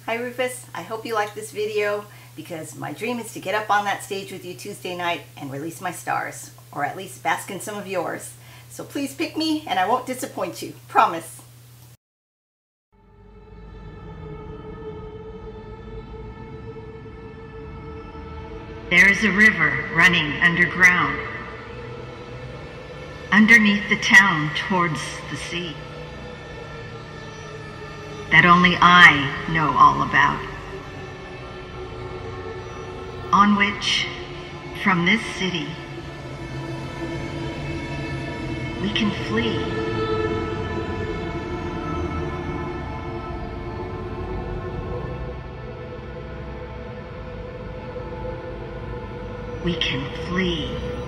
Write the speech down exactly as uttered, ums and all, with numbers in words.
Hi Rufus, I hope you like this video because my dream is to get up on that stage with you Tuesday night and release my stars, or at least bask in some of yours. So please pick me and I won't disappoint you, promise. There is a river running underground, underneath the town towards the sea, that only I know all about, on which, from this city, we can flee. We can flee.